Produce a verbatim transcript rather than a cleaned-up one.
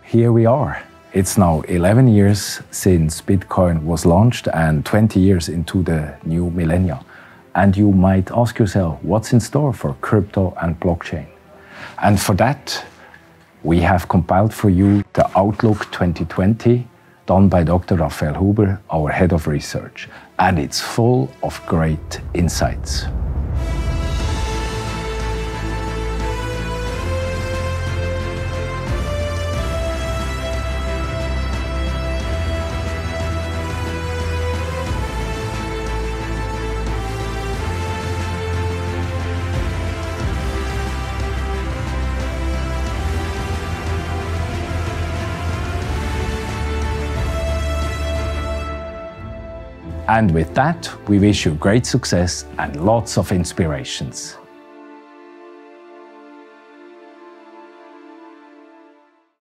here we are. It's now eleven years since Bitcoin was launched and twenty years into the new millennia. And you might ask yourself, what's in store for crypto and blockchain? And for that, we have compiled for you the Outlook twenty twenty, done by Doctor Raphael Huber, our head of research. And it's full of great insights. And with that, we wish you great success and lots of inspirations.